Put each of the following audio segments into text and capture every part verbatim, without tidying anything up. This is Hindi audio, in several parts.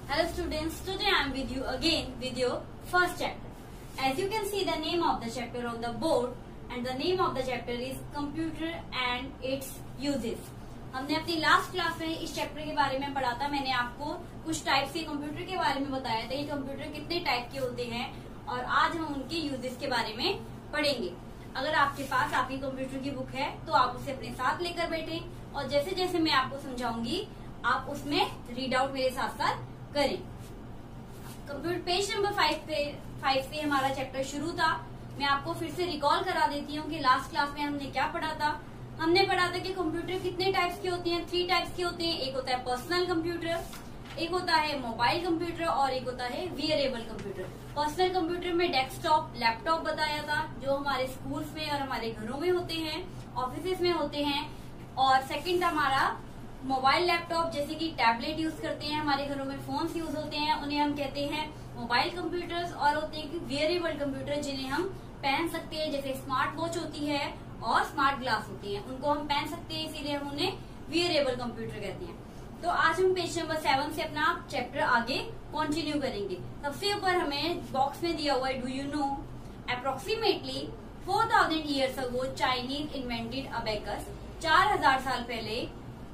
Hello students, today I am with you again with your first chapter. As you can see the name of the chapter on the board and the name of the chapter is Computer and its uses. हमने अपनी लास्ट क्लास में इस चैप्टर के बारे में पढ़ा था। मैंने आपको कुछ टाइप के कंप्यूटर के बारे में बताया था, ये कंप्यूटर कितने टाइप के होते हैं और आज हम उनके यूजेस के बारे में पढ़ेंगे। अगर आपके पास आपकी कंप्यूटर की बुक है तो आप उसे अपने साथ लेकर बैठे और जैसे जैसे मैं आपको समझाऊंगी आप उसमें रीड आउट मेरे साथ साथ करें। कंप्यूटर पेज नंबर फाइव पे फाइव से हमारा चैप्टर शुरू था। मैं आपको फिर से रिकॉल करा देती हूँ कि लास्ट क्लास में हमने क्या पढ़ा था। हमने पढ़ा था कि कंप्यूटर कितने टाइप्स के होते हैं, थ्री टाइप्स के होते हैं। एक होता है पर्सनल कंप्यूटर, एक होता है मोबाइल कंप्यूटर और एक होता है वियरेबल कंप्यूटर। पर्सनल कंप्यूटर में डेस्कटॉप, लैपटॉप बताया था जो हमारे स्कूल्स में और हमारे घरों में होते हैं, ऑफिस में होते हैं। और सेकंड था हमारा मोबाइल लैपटॉप, जैसे कि टैबलेट यूज करते हैं, हमारे घरों में फोन्स यूज होते हैं, उन्हें हम कहते हैं मोबाइल कंप्यूटर्स। और होते हैं कि वियरेबल कंप्यूटर जिन्हें हम पहन सकते हैं, जैसे स्मार्ट वॉच होती है और स्मार्ट ग्लास होती है, उनको हम पहन सकते हैं, इसीलिए हम उन्हें वियरेबल कंप्यूटर कहते हैं। तो आज हम पेज नंबर सेवन से अपना चैप्टर आगे कंटिन्यू करेंगे। सबसे ऊपर हमें बॉक्स में दिया हुआ है, do you know approximately four thousand years ago Chinese invented abacus. चार हजार साल पहले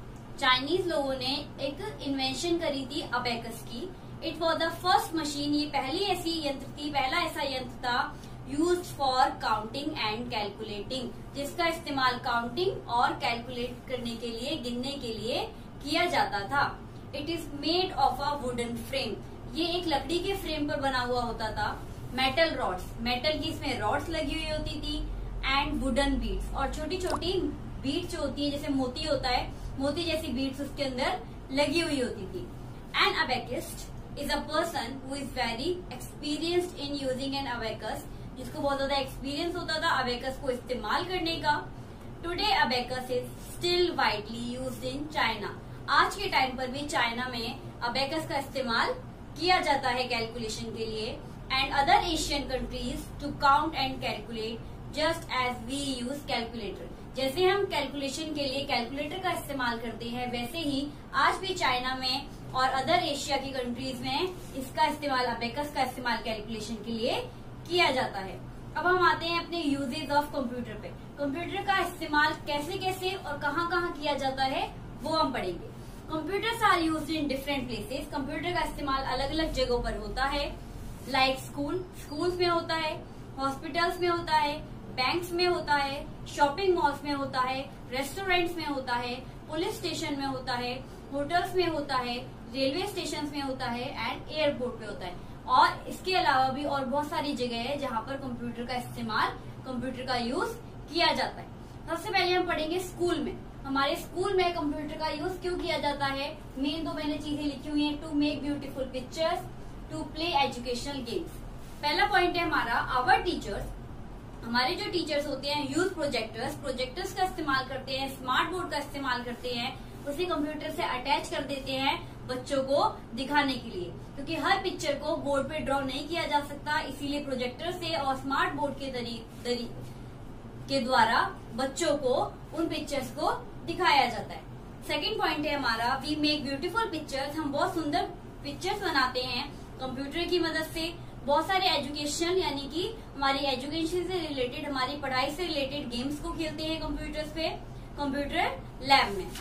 चाइनीज लोगों ने एक इन्वेंशन करी थी अबेकस की। It was the first machine, ये पहली ऐसी यंत्र थी, पहला ऐसा यंत्र था use for counting and calculating, जिसका इस्तेमाल काउंटिंग और कैलकुलेट करने के लिए, गिनने के लिए किया जाता था। It is made of a wooden frame, ये एक लकड़ी के फ्रेम पर बना हुआ होता था। मेटल रॉड्स, मेटल की इसमें रॉड्स लगी हुई होती थी एंड वुडन बीड्स, और छोटी छोटी बीड्स जो होती है, जैसे मोती होता है, मोती जैसी बीड्स उसके अंदर लगी हुई होती थी। An abacist is a person who is very experienced in using an abacus, जिसको बहुत ज्यादा एक्सपीरियंस होता था अबेकस को इस्तेमाल करने का। Today abacus is still widely used in China, आज के टाइम पर भी चाइना में अबेकस का इस्तेमाल किया जाता है कैलकुलेशन के लिए। And other Asian countries to count and calculate just as we use calculator, जैसे हम कैलकुलेशन के लिए कैलकुलेटर का इस्तेमाल करते हैं वैसे ही आज भी चाइना में और अदर एशिया की कंट्रीज में इसका इस्तेमाल, अबेकस का इस्तेमाल कैलकुलेशन के लिए किया जाता है। अब हम आते हैं अपने यूजेज ऑफ कंप्यूटर पे। कंप्यूटर का इस्तेमाल कैसे कैसे और कहाँ कहाँ किया जाता है वो हम पढ़ेंगे। Computers are used in different places, computer का इस्तेमाल अलग अलग जगहों पर होता है। लाइक स्कूल, स्कूल्स में होता है, हॉस्पिटल्स में होता है, बैंक्स में होता है, शॉपिंग मॉल्स में होता है, रेस्टोरेंट्स में होता है, पुलिस स्टेशन में होता है, होटल्स में होता है, रेलवे स्टेशन में होता है एंड एयरपोर्ट पे होता है। और इसके अलावा भी और बहुत सारी जगह है जहाँ पर कंप्यूटर का इस्तेमाल, कंप्यूटर का यूज किया जाता है। सबसे पहले हम पढ़ेंगे स्कूल में। हमारे स्कूल में कंप्यूटर का यूज क्यों किया जाता है। मेन दो मैंने चीजें लिखी हुई है, to make beautiful pictures, to play educational games. पहला पॉइंट है हमारा, आवर टीचर्स, हमारे जो टीचर्स होते हैं यूज प्रोजेक्टर्स, प्रोजेक्टर्स का इस्तेमाल करते हैं, स्मार्ट बोर्ड का इस्तेमाल करते हैं, उसे कंप्यूटर से अटैच कर देते हैं बच्चों को दिखाने के लिए, क्योंकि हर पिक्चर को बोर्ड पे ड्रॉ नहीं किया जा सकता, इसीलिए प्रोजेक्टर से और स्मार्ट बोर्ड के दरी, दरी के द्वारा बच्चों को उन पिक्चर्स को दिखाया जाता है। सेकंड पॉइंट है हमारा, वी मेक ब्यूटीफुल पिक्चर्स, हम बहुत सुंदर पिक्चर्स बनाते हैं कंप्यूटर की मदद से। बहुत सारे एजुकेशन यानी कि हमारी एजुकेशन से रिलेटेड, हमारी पढ़ाई से रिलेटेड गेम्स को खेलते हैं कंप्यूटर्स पे, कंप्यूटर लैब में।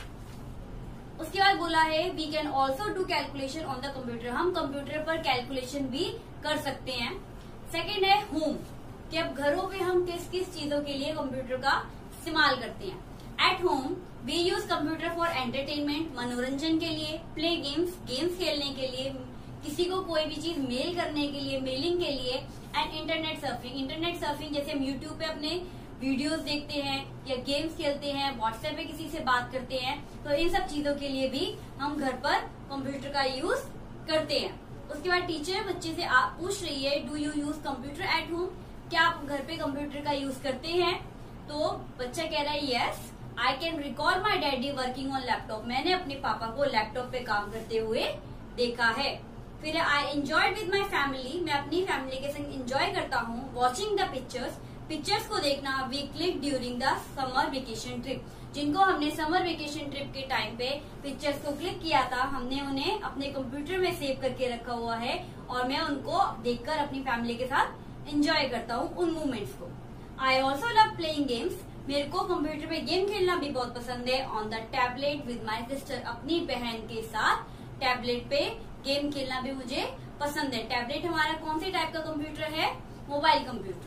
उसके बाद बोला है we can also do calculation on the computer, हम कंप्यूटर पर कैलकुलेशन भी कर सकते हैं। सेकेंड है होम, कि अब घरों पे हम किस किस चीजों के लिए कंप्यूटर का इस्तेमाल करते हैं। At home we use computer for entertainment, मनोरंजन के लिए, प्ले गेम्स, गेम्स खेलने के लिए, किसी को कोई भी चीज मेल करने के लिए, मेलिंग के लिए, and internet surfing, internet surfing जैसे हम यूट्यूब पे अपने वीडियोस देखते हैं या गेम्स खेलते हैं, व्हाट्सएप पे किसी से बात करते हैं, तो इन सब चीजों के लिए भी हम घर पर कंप्यूटर का यूज करते हैं। उसके बाद टीचर बच्चे से आप पूछ रही है, do you use computer at home, क्या आप घर पे कंप्यूटर का यूज करते हैं। तो बच्चा कह रहा है yes, I can recall my daddy working on laptop, मैंने अपने पापा को लैपटॉप पे काम करते हुए देखा है। फिर I enjoyed with my family, मैं अपनी फैमिली के संग एंजॉय करता हूँ। वॉचिंग द पिक्चर्स, पिक्चर्स को देखना। We click during the summer vacation trip, जिनको हमने समर वेकेशन ट्रिप के टाइम पे पिक्चर्स को क्लिक किया था, हमने उन्हें अपने कंप्यूटर में सेव करके रखा हुआ है और मैं उनको देखकर अपनी फैमिली के साथ एंजॉय करता हूँ उन मोमेंट्स को। I also love playing games. मेरे को कंप्यूटर पे गेम खेलना भी बहुत पसंद है। On the tablet with my sister, अपनी बहन के साथ टैबलेट पे गेम खेलना भी मुझे पसंद है। टैबलेट हमारा कौन सी टाइप का कंप्यूटर है? Mobile computer.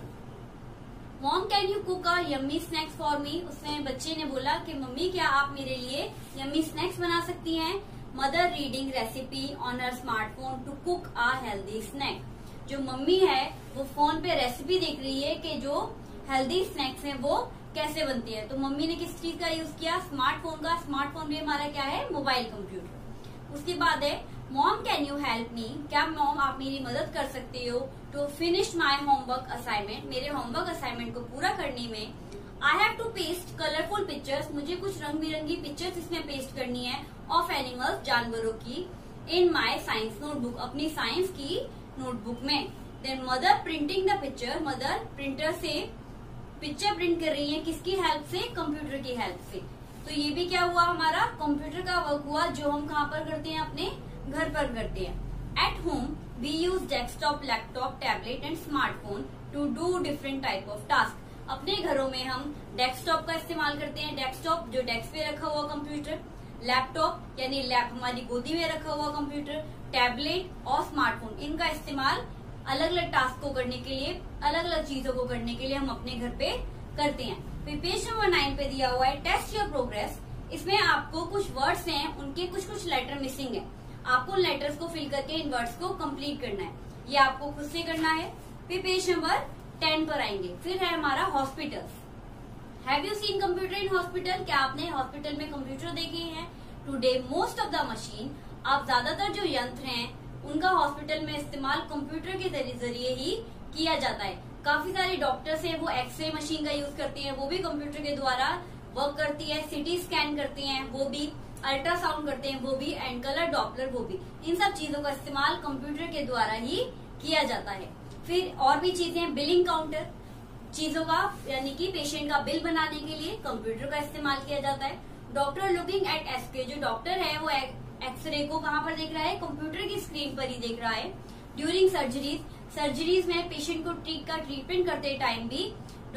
Mom can you cook a yummy snacks for me. उसमें बच्चे ने बोला कि मम्मी क्या आप मेरे लिए यम्मी स्नैक्स बना सकती हैं? Mother reading recipe on her smartphone to cook a healthy snack. जो मम्मी है वो फोन पे रेसिपी देख रही है कि जो हेल्दी स्नैक्स हैं वो कैसे बनती है। तो मम्मी ने किस चीज का यूज किया? स्मार्टफोन का। स्मार्टफोन भी हमारा क्या है? Mobile computer. उसके बाद है mom can you help me. क्या मॉम आप मेरी मदद कर सकते हो? To finish my homework assignment. मेरे होमवर्क असाइनमेंट को पूरा करने में I have to paste colourful pictures. मुझे कुछ रंग बिरंगी पिक्चर्स इसमें पेस्ट करनी है ऑफ एनिमल्स, जानवरों की, इन माई साइंस नोटबुक, अपनी साइंस की नोटबुक में। Then mother printing the picture. Mother printer से पिक्चर प्रिंट कर रही है, किसकी हेल्प से? कंप्यूटर की हेल्प से। तो ये भी क्या हुआ? हमारा कंप्यूटर का वर्क हुआ जो हम कहाँ पर करते हैं? अपने घर पर करते हैं। At home we use desktop, laptop, tablet and smartphone to do different type of task. अपने घरों में हम डेस्कटॉप का इस्तेमाल करते हैं। डेस्कटॉप जो डेस्क पे रखा हुआ कंप्यूटर, लैपटॉप यानी लैप हमारी गोदी में रखा हुआ कंप्यूटर, टैबलेट और स्मार्टफोन, इनका इस्तेमाल अलग अलग टास्क को करने के लिए, अलग अलग चीजों को करने के लिए हम अपने घर पे करते हैं। फिर पेज नंबर नाइन पे दिया हुआ है टेस्ट योर प्रोग्रेस। इसमें आपको कुछ वर्ड्स हैं, उनके कुछ कुछ लेटर मिसिंग है। आपको उन लेटर्स को फिल करके इन वर्ड्स को कंप्लीट करना है। ये आपको खुद से करना है। फिर पेज नंबर टेन पर आएंगे। फिर है हमारा hospitals. Have you seen computer in hospital? क्या आपने हॉस्पिटल में कंप्यूटर देखे हैं? Today most of the machine, अब ज्यादातर जो यंत्र हैं उनका हॉस्पिटल में इस्तेमाल कंप्यूटर के जरिए ही किया जाता है। काफी सारे डॉक्टर्स हैं वो एक्सरे मशीन का यूज करते हैं, वो भी कंप्यूटर के द्वारा वर्क करती है। सिटी स्कैन करते हैं वो भी, अल्ट्रासाउंड करते हैं वो भी, एंड कलर डॉपलर वो भी। इन सब चीजों का इस्तेमाल कंप्यूटर के द्वारा ही किया जाता है। फिर और भी चीजें, बिलिंग काउंटर, चीजों का यानी कि पेशेंट का बिल बनाने के लिए कंप्यूटर का इस्तेमाल किया जाता है। डॉक्टर लुकिंग एट एक्सरे, जो डॉक्टर है वो एक्सरे को कहाँ पर देख रहा है? कंप्यूटर की स्क्रीन पर ही देख रहा है। ड्यूरिंग सर्जरीज, सर्जरीज में पेशेंट को ट्रीट का ट्रीटमेंट करते टाइम भी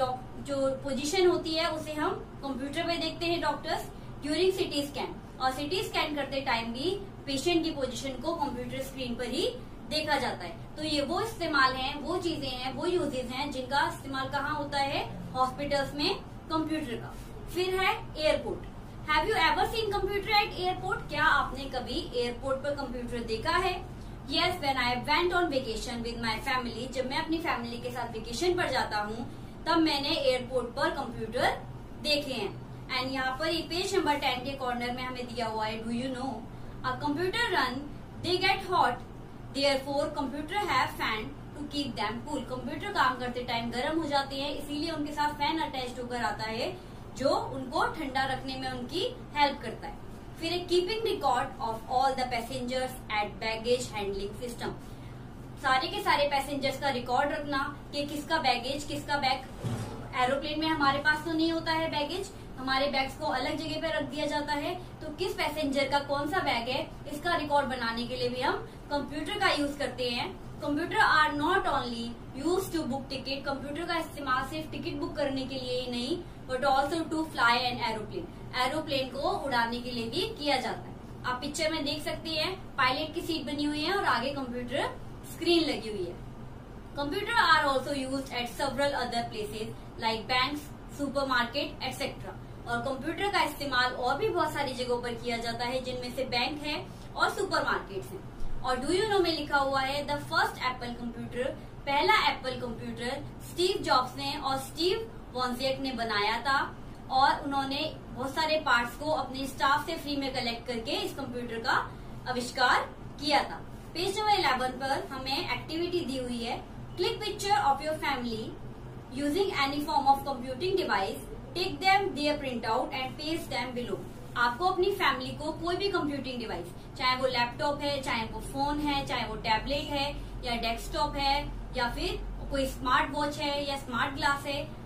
जो पोजीशन होती है उसे हम कंप्यूटर पे देखते हैं डॉक्टर्स। ड्यूरिंग सिटी स्कैन, और सिटी स्कैन करते टाइम भी पेशेंट की पोजीशन को कंप्यूटर स्क्रीन पर ही देखा जाता है। तो ये वो इस्तेमाल हैं, वो चीजें हैं, वो यूजेज हैं जिनका इस्तेमाल कहाँ होता है? हॉस्पिटल्स में कंप्यूटर का। फिर है airport. Have you ever seen computer at airport? क्या आपने कभी एयरपोर्ट पर कंप्यूटर देखा है? Yes, when I went on vacation with my family. जब मैं अपनी फैमिली के साथ वेकेशन पर जाता हूँ तब मैंने एयरपोर्ट पर कंप्यूटर देखे हैं। एंड यहाँ पर ये पेज नंबर टेन के कॉर्नर में हमें दिया हुआ है, do you know a computer run they get hot therefore computer have fan to keep them cool. Computer काम करते टाइम गर्म हो जाते हैं, इसीलिए उनके साथ फैन अटैच होकर आता है जो उनको ठंडा रखने में उनकी हेल्प करता है। फिर एक keeping record of all the passengers at baggage handling system. सारे के सारे पैसेंजर्स का रिकॉर्ड रखना कि किसका बैगेज, किसका बैग। एरोप्लेन में हमारे पास तो नहीं होता है बैगेज, हमारे बैग्स को अलग जगह पे रख दिया जाता है। तो किस पैसेंजर का कौन सा बैग है इसका रिकॉर्ड बनाने के लिए भी हम कंप्यूटर का यूज करते हैं। Computer are not only use to book ticket. Computer का इस्तेमाल सिर्फ टिकट बुक करने के लिए ही नहीं, but also to fly an aeroplane. Aeroplane को उड़ाने के लिए भी किया जाता है। आप पिक्चर में देख सकते हैं पायलट की सीट बनी हुई है और आगे कंप्यूटर स्क्रीन लगी हुई है। Computer are also use at several other places like banks, supermarket etcetera. और कंप्यूटर का इस्तेमाल और भी बहुत सारी जगहों पर किया जाता है जिनमें से बैंक है और सुपरमार्केट्स हैं। और डू यू नो में लिखा हुआ है द फर्स्ट एप्पल कंप्यूटर, पहला एप्पल कंप्यूटर स्टीव जॉब्स ने और स्टीव वॉन्जिएक ने बनाया था और उन्होंने बहुत सारे पार्ट्स को अपने स्टाफ से फ्री में कलेक्ट करके इस कंप्यूटर का आविष्कार किया था। पेज नंबर इलेवन पर हमें एक्टिविटी दी हुई है, click picture of your family using any form of computing device, take them there print out and paste them below. आपको अपनी फैमिली को कोई भी कंप्यूटिंग डिवाइस, चाहे वो लैपटॉप है, चाहे वो फोन है, चाहे वो टैबलेट है या डेस्कटॉप है या फिर कोई स्मार्ट वॉच है या स्मार्ट ग्लास है,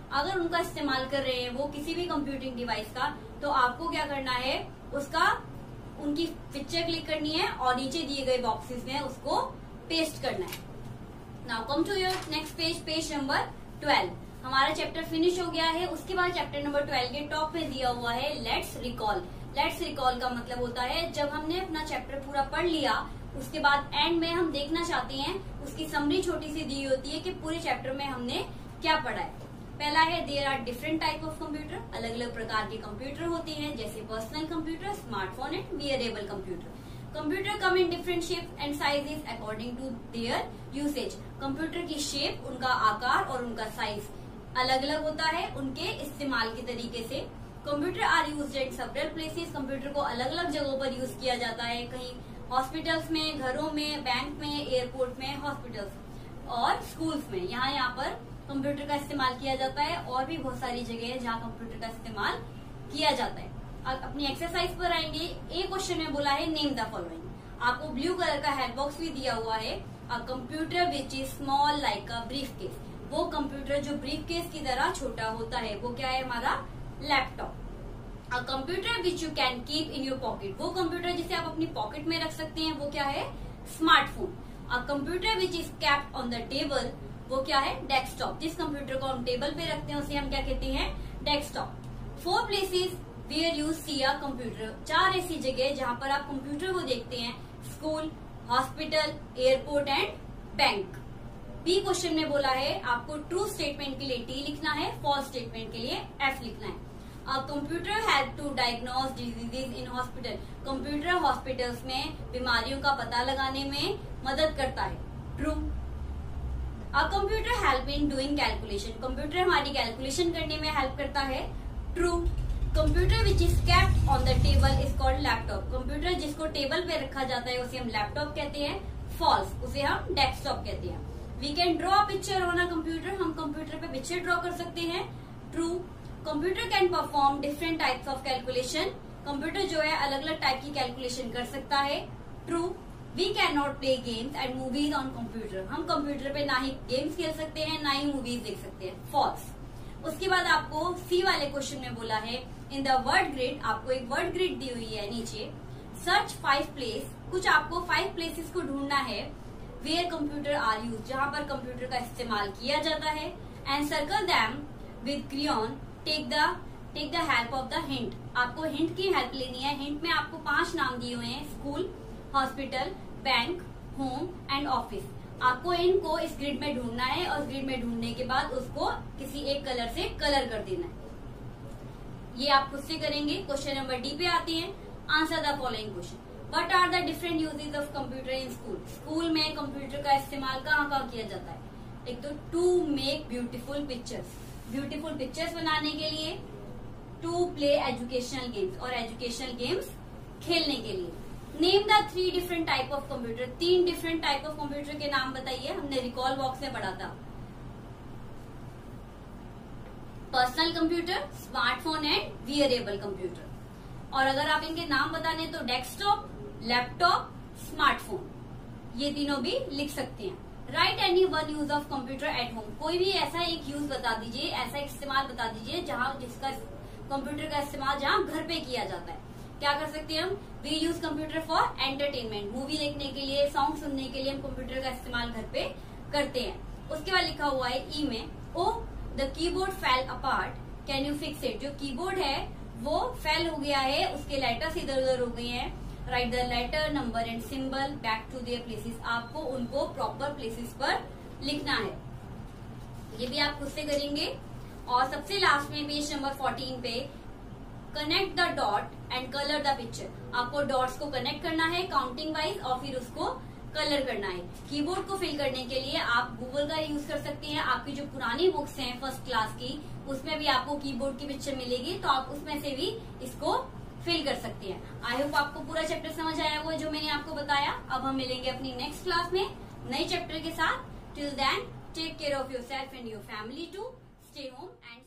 अगर उनका इस्तेमाल कर रहे हैं वो किसी भी कंप्यूटिंग डिवाइस का, तो आपको क्या करना है, उसका उनकी पिक्चर क्लिक करनी है और नीचे दिए गए बॉक्सेस में उसको पेस्ट करना है। Now come to your next page, page number twelve. हमारा चैप्टर फिनिश हो गया है। उसके बाद चैप्टर नंबर ट्वेल्व के टॉप में दिया हुआ है लेट्स रिकॉल। लेट्स रिकॉल का मतलब होता है जब हमने अपना चैप्टर पूरा पढ़ लिया, उसके बाद एंड में हम देखना चाहते हैं, उसकी समरी छोटी सी दी होती है कि पूरे चैप्टर में हमने क्या पढ़ा है। पहला है there are different type of computer. अलग अलग प्रकार के कंप्यूटर होते हैं, जैसे personal computer, smartphone and wearable computer. Computer come in different shape and sizes according to their usage. Computer की शेप, उनका आकार और उनका साइज अलग अलग होता है उनके इस्तेमाल के तरीके से। Computer are used at several places. Computer को अलग अलग जगहों पर यूज किया जाता है, कहीं हॉस्पिटल्स में, घरों में, बैंक में, एयरपोर्ट में, हॉस्पिटल्स और स्कूल्स में। यहाँ यहाँ पर कंप्यूटर का इस्तेमाल किया जाता है। और भी बहुत सारी जगह है जहाँ कंप्यूटर का इस्तेमाल किया जाता है। अब अपनी एक्सरसाइज पर आएंगे। एक क्वेश्चन में बोला है नेम द फॉलोइंग। आपको ब्लू कलर का हेल्प बॉक्स भी दिया हुआ है। A computer which is small like a briefcase. वो कंप्यूटर जो ब्रीफ केस की तरह छोटा होता है, वो क्या है, हमारा laptop. A computer which you can keep in your pocket. वो कंप्यूटर जिसे आप अपनी पॉकेट में रख सकते हैं, वो क्या है, smartphone. A computer which is kept on the table, वो क्या है, डेस्कटॉप। जिस कंप्यूटर को हम टेबल पे रखते हैं उसे हम क्या कहते हैं, desktop. Four places where you see a computer. चार ऐसी जगह जहाँ पर आप कंप्यूटर को देखते हैं, school, hospital, airport and bank. B question में बोला है आपको ट्रू स्टेटमेंट के लिए टी लिखना है, फॉल्स स्टेटमेंट के लिए एफ लिखना है। A computer help to diagnose diseases in hospital. Computer hospitals में बीमारियों का पता लगाने में मदद करता है, true. A computer help in doing calculation. Computer हमारी कैलकुलेशन करने में हेल्प करता है, true. Computer which is kept on the table is called laptop. Computer जिसको टेबल पे रखा जाता है उसे हम लैपटॉप कहते हैं, फॉल्स। उसे हम डेस्कटॉप कहते हैं। We can draw a picture on a computer. हम कंप्यूटर पे पिक्चर ड्रॉ कर सकते हैं, true. Computer can perform different types of calculation. Computer जो है अलग अलग टाइप की कैलकुलेशन कर सकता है, true. We can not play games and movies on computer. हम कंप्यूटर पे ना ही गेम्स खेल सकते हैं, ना ही मूवीज देख सकते हैं, फॉल्स। उसके बाद आपको सी वाले क्वेश्चन में बोला है इन द वर्ड ग्रिड। आपको एक वर्ड ग्रिड दी हुई है नीचे। Search five place. कुछ आपको फाइव प्लेसेस को ढूंढना है वेयर कंप्यूटर आर यूज, जहां पर कंप्यूटर का इस्तेमाल किया जाता है, and circle them with crayon. Take the take the help of the hint. आपको हिंट की हेल्प लेनी है। हिंट में आपको पांच नाम दिए हुए हैं, school, hospital, bank, home and office. आपको इनको इस ग्रिड में ढूंढना है और ग्रिड में ढूंढने के बाद उसको किसी एक कलर से कलर कर देना है। ये आप खुद से करेंगे। क्वेश्चन नंबर डी पे आते हैं। Answer the following question. What are the different usages of computer in school. School में कंप्यूटर का इस्तेमाल कहाँ कहाँ किया जाता है। एक तो to make beautiful pictures, beautiful pictures बनाने के लिए, टू प्ले एजुकेशनल गेम्स, और एजुकेशनल गेम्स खेलने के लिए। Name the three different type of computer. तीन डिफरेंट टाइप ऑफ कंप्यूटर के नाम बताइए। हमने रिकॉल बॉक्स में पढ़ा था, personal computer, smartphone and wearable computer. और अगर आप इनके नाम बताने तो डेस्कटॉप, लैपटॉप, स्मार्टफोन, ये तीनों भी लिख सकते हैं। Write any one use of computer at home. कोई भी ऐसा एक यूज बता दीजिए, ऐसा इस्तेमाल बता दीजिए जहां जिसका कंप्यूटर का इस्तेमाल जहां घर पे किया जाता है। क्या कर सकते हैं हम, we use computer for entertainment. Movie देखने के लिए, सॉन्ग सुनने के लिए हम कंप्यूटर का इस्तेमाल घर पे करते हैं। उसके बाद लिखा हुआ है ई में, oh the keyboard fell apart, can you fix it. जो कीबोर्ड है वो फेल हो गया है, उसके लेटर्स इधर उधर हो गए हैं। Write the letter, number and symbol back to their places. आपको उनको प्रॉपर प्लेसेस पर लिखना है। ये भी आप खुद से करेंगे। और सबसे लास्ट में पेज नंबर फोर्टीन पे connect the dot and colour the picture. आपको डॉट्स को कनेक्ट करना है काउंटिंग वाइज और फिर उसको कलर करना है। कीबोर्ड को फिल करने के लिए आप गूगल का यूज कर सकते हैं। आपकी जो पुरानी बुक्स हैं फर्स्ट क्लास की, उसमें भी आपको कीबोर्ड की पिक्चर मिलेगी, तो आप उसमें से भी इसको फिल कर सकते हैं। आई होप आपको पूरा चैप्टर समझ आया हुआ जो मैंने आपको बताया। अब हम मिलेंगे अपनी नेक्स्ट क्लास में नए चैप्टर के साथ। Till then take care of yourself and your family too. Stay home and